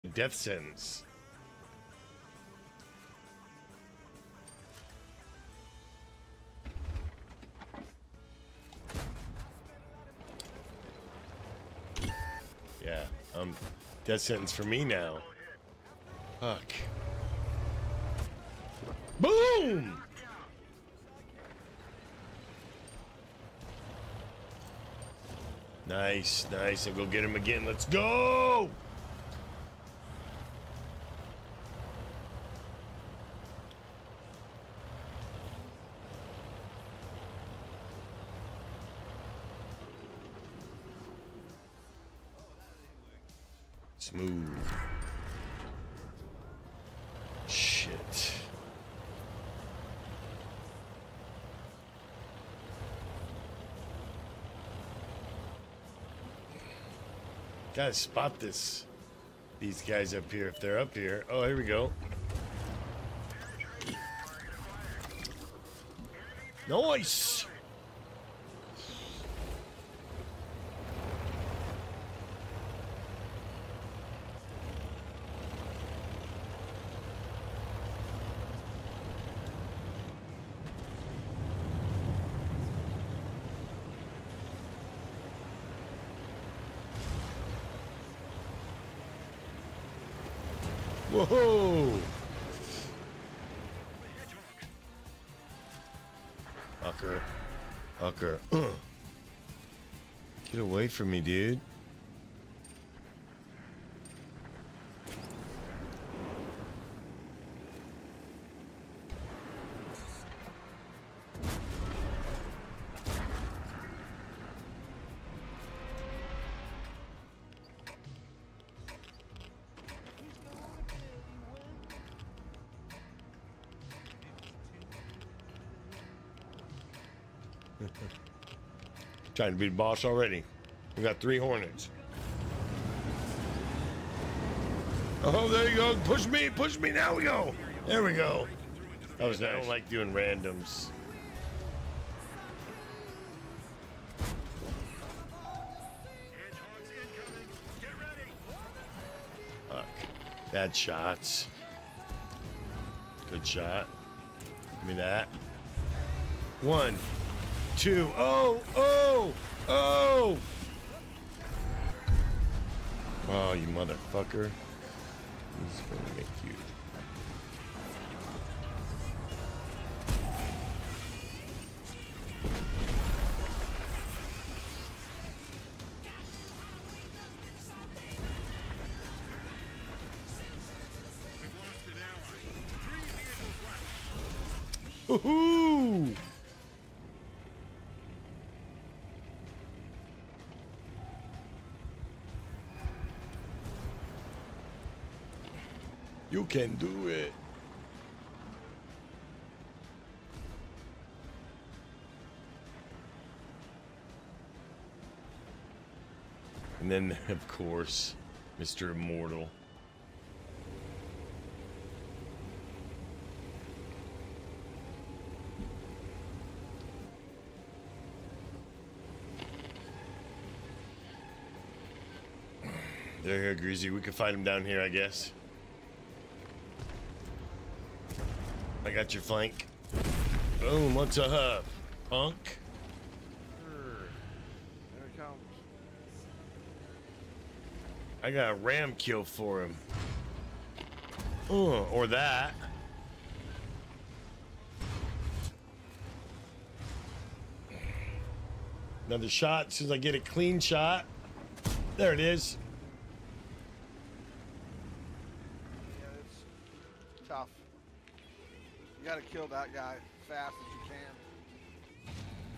Death sentence. Yeah, death sentence for me now. Fuck. Boom! Nice, nice, and go get him again. Let's go! Smooth. Shit. Gotta spot these guys up here if they're up here. Oh, here we go. Nice. Whoa! Fucker. Fucker. Get away from me, dude. Trying to be the boss already. We got 3 Hornets. Oh, there you go. Push me. Now we go. There we go. That was nice. I don't like doing randoms. Fuck. Bad shots. Good shot. Give me that. 1, 2. Oh! Oh, you motherfucker. He's gonna make you. Woohoo! You can do it. And then, of course, Mr. Immortal. There you go, Greasy. We can find him down here, I guess. I got your flank. Boom, what's up, punk? There it comes. I got a ram kill for him. Oh, or that. Another shot as soon as I get a clean shot. There it is. Yeah, it's tough. You gotta kill that guy as fast as you can.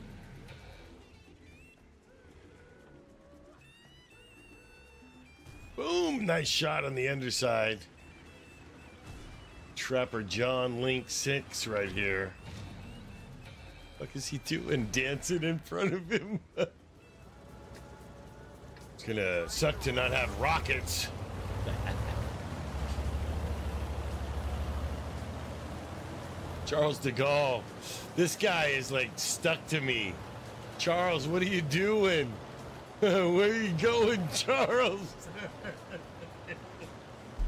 Boom! Nice shot on the underside. Trapper John Link 6 right here. What is he doing? Dancing in front of him? It's gonna suck to not have rockets. Charles de Gaulle. This guy is like stuck to me. Charles, what are you doing? Where are you going, Charles?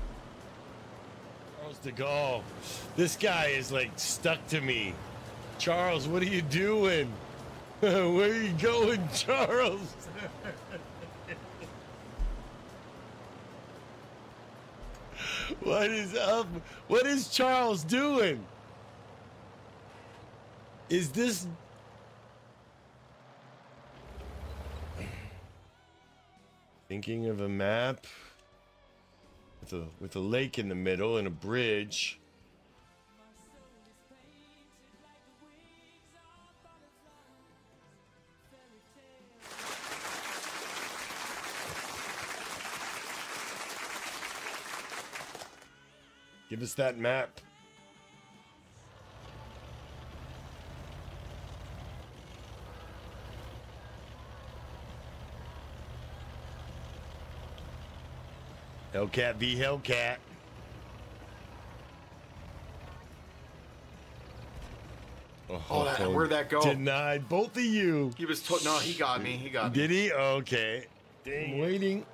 fantastic. Oh, this guy is like stuck to me. Charles, what are you doing? Where are you going, Charles? What is up? What is Charles doing? Is this... Thinking of a map with a lake in the middle and a bridge. Give us that map. Hellcat v Hellcat. Oh, where'd that go? Denied both of you. He was no, he got me. He got me. Did he? Okay. Dang I'm waiting.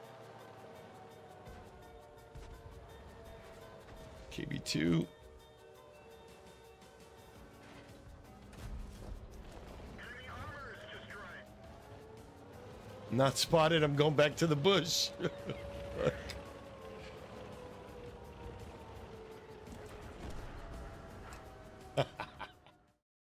KB2. Not spotted. I'm going back to the bush.